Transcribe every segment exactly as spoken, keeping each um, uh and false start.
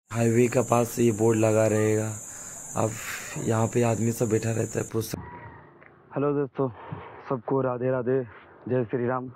Highway का पास ये board लगा रहेगा। अब यहाँ पे आदमी सब बैठा रहता है पूछ। हेलो दोस्तों, सबको राधे राधे, जय श्री राम।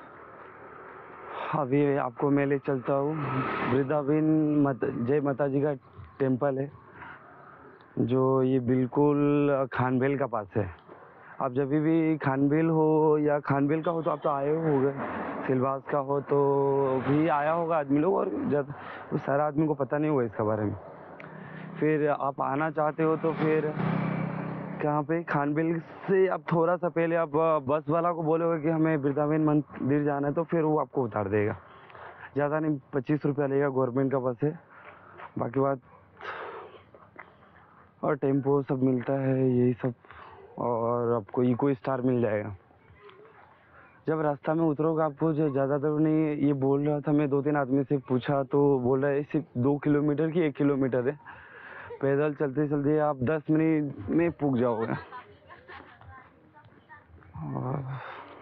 अभी आपको मैं ले चलता हूँ वृंदावन मत जय माता जी का टेम्पल है, जो ये बिल्कुल खानबेल का पास है। आप जब भी खानबेल हो या खानबेल का हो तो आप तो आए होंगे, सिलवास का हो तो भी आया होगा आदमी लोग, और जब सारा आदमी को पता नहीं होगा इसका बारे में। फिर आप आना चाहते हो तो फिर कहाँ पे, खानबेल से आप थोड़ा सा पहले आप बस वाला को बोलोगे कि हमें वृंदावन मंदिर जाना है, तो फिर वो आपको उतार देगा। ज़्यादा नहीं, पच्चीस रुपया लेगा, गवर्नमेंट का बस है। बाकी बात और टेम्पो सब मिलता है यही सब, और आपको इको स्टार मिल जाएगा। जब रास्ता में उतरोगे आपको जो ज़्यादा दूर नहीं, ये बोल रहा था, मैं दो तीन आदमी से पूछा तो बोल रहा है सिर्फ दो किलोमीटर की एक किलोमीटर है। पैदल चलते चलते आप दस मिनट में पुग जाओगे। और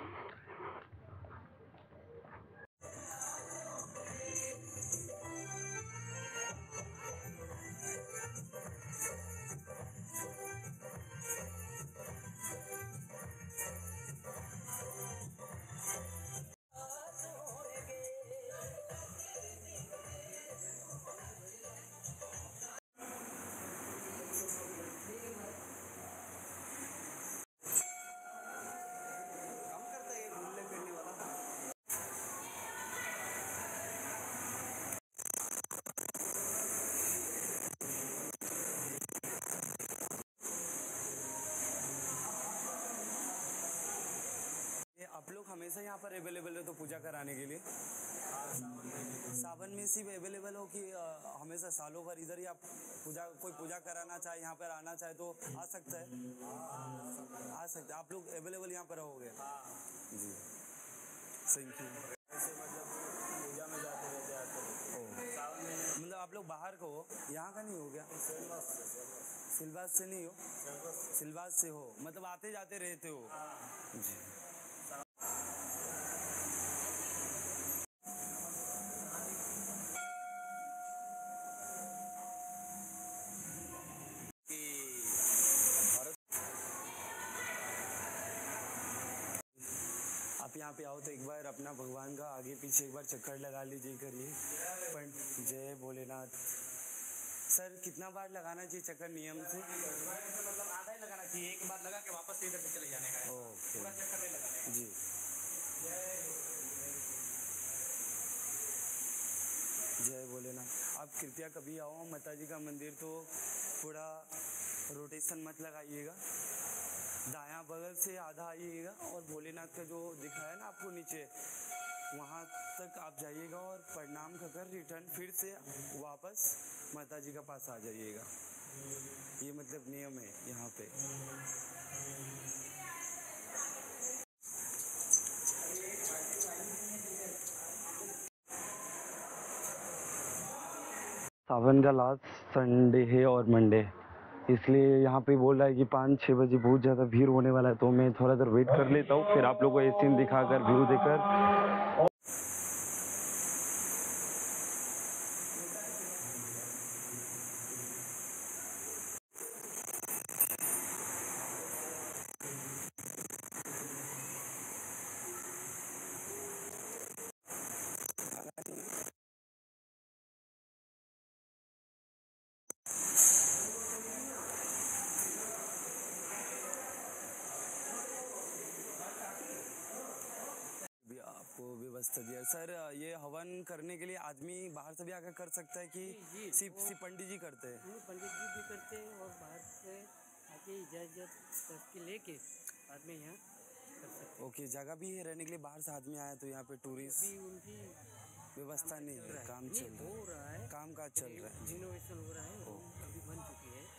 आप लोग हमेशा यहाँ पर अवेलेबल हो तो पूजा कराने के लिए? सावन में सिर्फ अवेलेबल हो कि अ, हमेशा सालों भर इधर ही आप पूजा, कोई पूजा कराना चाहे यहाँ पर आना चाहे तो आ सकता है? आ सकता है। आप लोग अवेलेबल यहाँ पर रहोगे? जी, थैंक यू। ऐसे मतलब पूजा में जाते रहते आते हो? मतलब आप लोग बाहर को हो, यहाँ का नहीं हो गया? सिलवास से नहीं हो? सिलवास से हो, मतलब आते जाते रहते हो? जी। आप यहाँ पे आओ तो एक बार अपना भगवान का आगे पीछे एक बार चक्कर लगा लीजिए, करिए। पण जय भोलेनाथ। सर कितना बार लगाना चाहिए चक्कर नियम से? मतलब आधा ही लगाना चाहिए, एक बार लगा के वापस इधर से चले जाने का है। ओके, पूरा चक्कर नहीं लगाना जी। जय भोलेनाथ। आप कृपया कभी आओ माता जी का मंदिर तो थोड़ा रोटेशन मत लगाइएगा, दायां बगल से आधा आइएगा और भोलेनाथ का जो दिखा है ना आपको नीचे, वहाँ तक आप जाइएगा और प्रणाम कर रिटर्न फिर से वापस माता जी का पास आ जाइएगा। ये मतलब नियम है यहाँ पे। सावन का लास्ट संडे है और मंडे, इसलिए यहाँ पे बोल रहा है कि पाँच छः बजे बहुत ज़्यादा भीड़ होने वाला है, तो मैं थोड़ा देर वेट कर लेता हूँ, फिर आप लोगों को ये सीन दिखाकर व्यू देकर। आपको व्यवस्था दिया सर। ये हवन करने के लिए आदमी बाहर से भी आकर कर सकता है कि सिर्फ सिर्फ पंडित जी करते हैं? पंडित जी भी करते हैं और बाहर से आके इजाज़त लेके आदमी यहाँ कर सकते हैं। ओके, जगह भी है रहने के लिए, बाहर से आदमी आया तो यहाँ पे टूरिस्ट अभी उनकी व्यवस्था नहीं है, काम चल रहा है, हो रहा है, काम काज चल रहा है। रिनोवेशन हो रहा है, वो अभी बन चुकी है,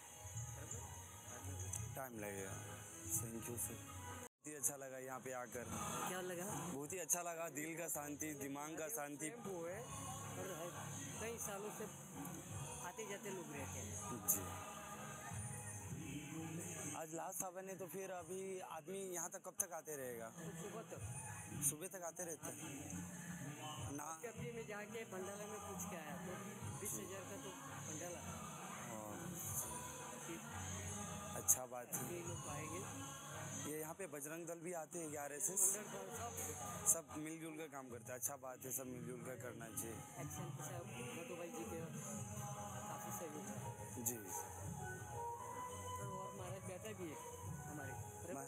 टाइम लगेगा। थैंक यू सर, बहुत ही अच्छा लगा यहाँ पे आकर। क्या लगा? बहुत ही अच्छा लगा, दिल का शांति, दिमाग का शांति। वो है और कई सालों से आते जाते लोग रहते हैं जी। आज लास्ट सावन है तो फिर अभी आदमी यहाँ तक कब तक आते रहेगा? तो सुबह तक सुबह तक आते रहते हैं ना? अभी में जाके भंडारा में पूछ के आया तो बीस हज़ार का तो पे बजरंग दल भी आते हैं, आर एस एस सब मिलजुल कर काम करते हैं। अच्छा बात है, सब मिलजुल कर करना चाहिए। एक्शन के साथ मोटू भाई जी के काफ़ी सहयोग है जी सर। और महाराज बेटा भी है हमारे मैं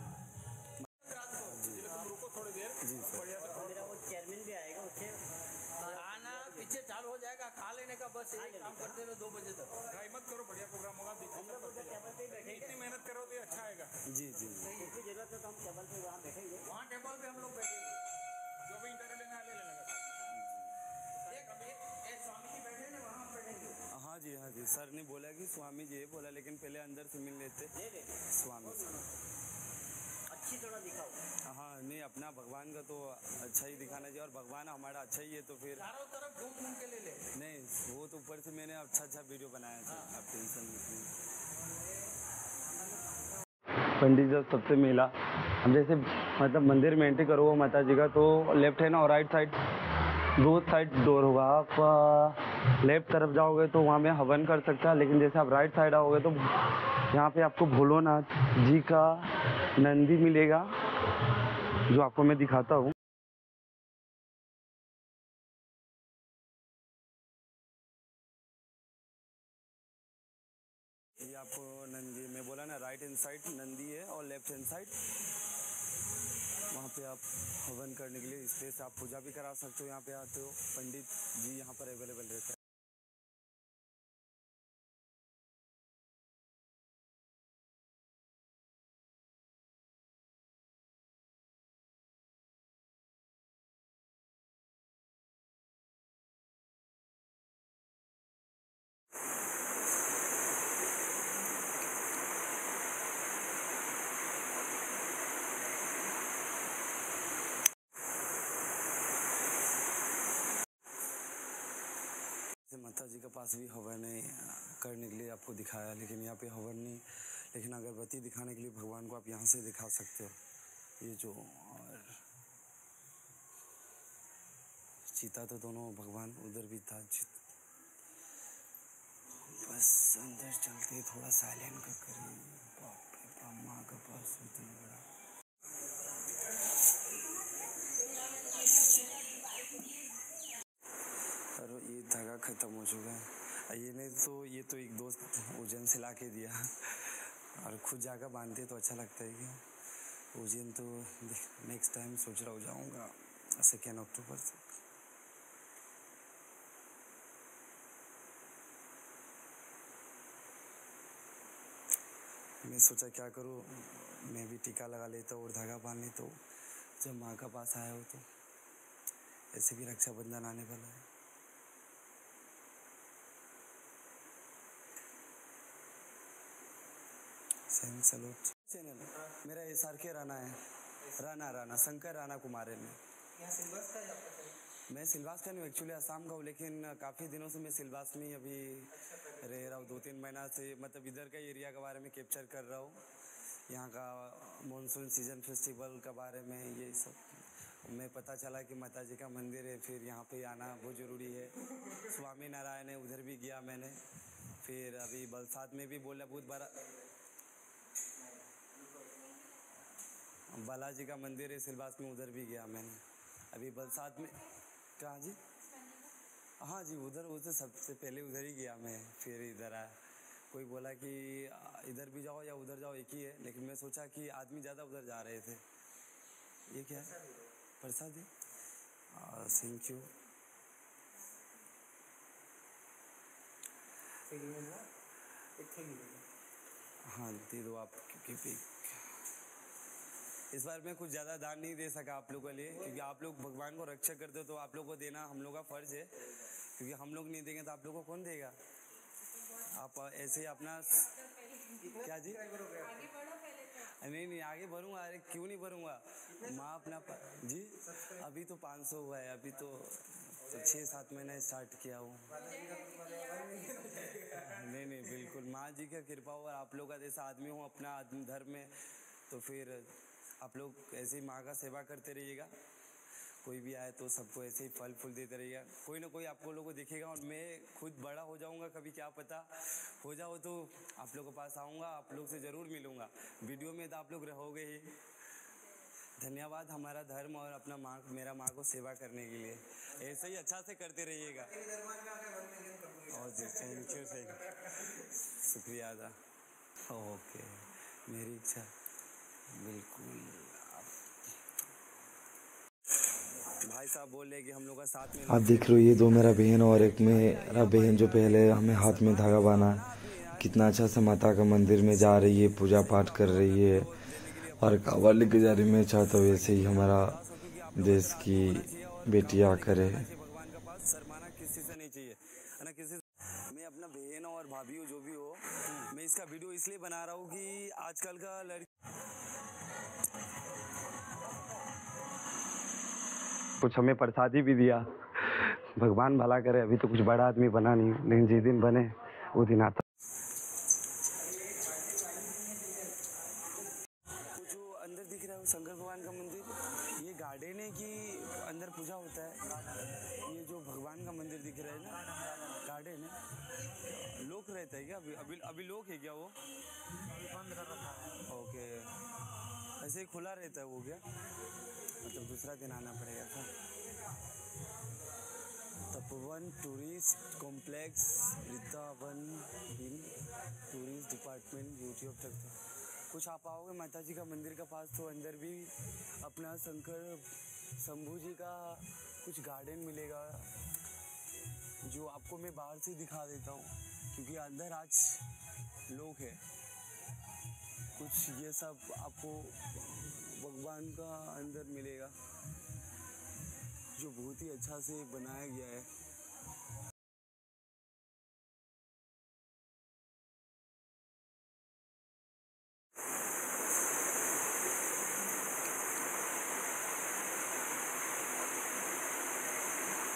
जी जी सर। मेरा वो चेयरमैन भी आएगा, उससे खाना पीछे चालू हो जाएगा, खा लेने का बस यही काम करते रहो दो बजे तक। ट्राई मत करो, बढ़िया प्रोग्राम होगा। इतनी मेहनत करो तो अच्छा आएगा। जी जी जिसकी जरूरत है तो हम टेबल पे वहाँ बैठेंगे। वहाँ टेबल पे हम लोग बैठेंगे, जो भी इंटरव्यू लेना है ले लेना। एक एक स्वामी जी बैठे ना, वहाँ बैठेंगे। हाँ जी हाँ जी सर ने बोला कि स्वामी जी ये बोला, लेकिन पहले अंदर से मिल लेते ले ले स्वामी से। अच्छी तरह दिखाओ। हाँ नहीं, अपना भगवान का तो अच्छा ही दिखाना चाहिए, और भगवान हमारा अच्छा ही है तो फिर चारों तरफ घूम घूम के ले ले। नहीं, वो तो ऊपर से मैंने अच्छा अच्छा वीडियो बनाया था। आप टेंशन मत लीजिए। पंडित जब सबसे मिला, हम जैसे मतलब मंदिर में एंट्री करोगे माता जी का, तो लेफ्ट हैंड और राइट साइड दो साइड डोर होगा। आप लेफ्ट तरफ जाओगे तो वहाँ में हवन कर सकता है, लेकिन जैसे आप राइट साइड आओगे तो यहाँ पे आपको भोलोनाथ जी का नंदी मिलेगा, जो आपको मैं दिखाता हूँ। ये आपको नंदी, मैं बोला ना, राइट हैंड साइड नंदी है और लेफ्ट हैंड साइड वहाँ पे आप हवन करने के लिए स्पेस, आप पूजा भी करा सकते हो। यहाँ पे आते हो, पंडित जी यहाँ पर अवेलेबल रहते हैं। माता जी के पास भी हवन है करने के लिए, आपको दिखाया, लेकिन यहाँ पे हवन नहीं, लेकिन अगरबत्ती दिखाने के लिए भगवान को आप यहाँ से दिखा सकते हो। ये जो और चीता तो दोनों भगवान उधर भी था। बस अंदर चलते थोड़ा साइलेंट का करिए। बाप रे बाप, माँ का पास इतना बड़ा। और ये धागा ख़त्म हो चुका है। ये नहीं तो ये तो एक दोस्त उज्जैन से ला के दिया, और खुद जाकर बांधते तो अच्छा लगता है कि उज्जैन। तो नेक्स्ट टाइम सोच रहा हूँ जाऊँगा सेकेंड अक्टूबर से। मैं सोचा क्या करूँ, मैं भी टीका लगा लेता हूँ और धागा बांध लेता हूँ। जब माँ का पास आया हो तो ऐसे भी रक्षाबंधन आने वाला है। सैन सलोट चैनल मेरा एस आर के राणा है, राणा राणा शंकर राणा कुमार है। मैं सिलवास का मैं सिलवास का नहीं, एक्चुअली आसाम का हूँ, लेकिन काफ़ी दिनों से मैं सिलवास में ही अभी रह रहा हूँ। दो तीन महीना से मतलब इधर का एरिया के बारे में कैप्चर कर रहा हूँ, यहाँ का मानसून सीजन फेस्टिवल के बारे में, ये सब। मैं पता चला कि माता जी का मंदिर है, फिर यहाँ पे आना बहुत ज़रूरी है। स्वामी नारायण है, उधर भी गया मैंने। फिर अभी बलसात में भी बोला, बहुत बड़ा बालाजी का मंदिर है सिलवास में, उधर भी गया मैंने। अभी बलसात में कहाँ जी? हाँ जी, उधर उधर सबसे पहले उधर ही गया मैं, फिर इधर आया। कोई बोला कि इधर भी जाओ या उधर जाओ, एक ही है, लेकिन मैं सोचा कि आदमी ज़्यादा उधर जा रहे थे। ये क्या है? प्रसाद है। Thank you. हाँ दे दो आप, क्योंकि पिक इस बार मैं कुछ ज़्यादा दान नहीं दे सका आप लोगों के लिए, क्योंकि आप लोग भगवान को रक्षा करते हो, तो आप लोगों को देना हम लोग का फ़र्ज़ है। क्योंकि हम लोग नहीं देंगे तो आप लोगों को कौन देगा? आप ऐसे ही अपना क्या जी? नहीं नहीं आगे बढ़ूँगा, अरे क्यों नहीं बढ़ूँगा, माँ अपना जी। अभी तो पाँच सौ हुआ है, अभी तो, तो छः सात महीना स्टार्ट किया हूँ। नहीं नहीं बिल्कुल, माँ जी की कृपा हो, और आप लोग का जैसा आदमी हूँ अपना धर्म में, तो फिर आप लोग ऐसे ही माँ का सेवा करते रहिएगा। कोई भी आए तो सबको ऐसे ही फल फूल देते रहिएगा। कोई ना कोई आपको लोगों को दिखेगा और मैं खुद बड़ा हो जाऊंगा कभी, क्या पता हो जाओ तो आप लोगों के पास आऊँगा, आप लोग से ज़रूर मिलूँगा। वीडियो में तो आप लोग रहोगे ही। धन्यवाद हमारा धर्म और अपना माँ, मेरा माँ को सेवा करने के लिए। ऐसे ही अच्छा से करते रहिएगा। और थैंक यू थैंक शुक्रिया अदा। ओके, मेरी इच्छा बिल्कुल। भाई साहब बोल रहे कि हम लोग का साथ में। आप देख रहे हो ये दो मेरा बहन और एक मेरा बहन जो पहले हमें हाथ में धागा बांधा, कितना अच्छा से माता का मंदिर में जा रही है, पूजा पाठ कर रही है और कांवड़ लेके जा रही है। मैं चाहता हूँ ऐसे ही हमारा देश की बेटियां करे। भगवान का पास शर्माना किसी से नहीं चाहिए, है ना। किसी मैं अपना बहन और भाभी हो जो भी हो, मैं इसका वीडियो इसलिए बना रहा हूँ कि आजकल का लड़की कुछ हमें प्रसादी भी दिया। भगवान भला करे, अभी तो कुछ बड़ा आदमी बना नहीं, लेकिन जिस दिन बने वो दिन आता। जो अंदर दिख रहा है वो शंकर भगवान का मंदिर, ये गार्डन है कि अंदर पूजा होता है। ये जो भगवान का मंदिर दिख रहा है ना, गार्डन है। लोग रहता है क्या अभी अभी अभी लोग है क्या वो? बंद कर रखा है। ओके, ऐसे ही खुला रहता है वो क्या? मतलब दूसरा दिन आना पड़ेगा sir. Tapovan tourist complex, Vrindavan in tourist department, YouTube तक तो कुछ आप आओगे माता जी का मंदिर का पास तो अंदर भी अपना शंकर शंभू जी का कुछ गार्डन मिलेगा, जो आपको मैं बाहर से दिखा देता हूँ क्योंकि अंदर आज लोग हैं। कुछ ये सब आपको भगवान का अंदर मिलेगा जो बहुत ही अच्छा से बनाया गया है।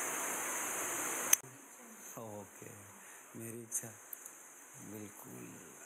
ओके, मेरी इच्छा बिल्कुल।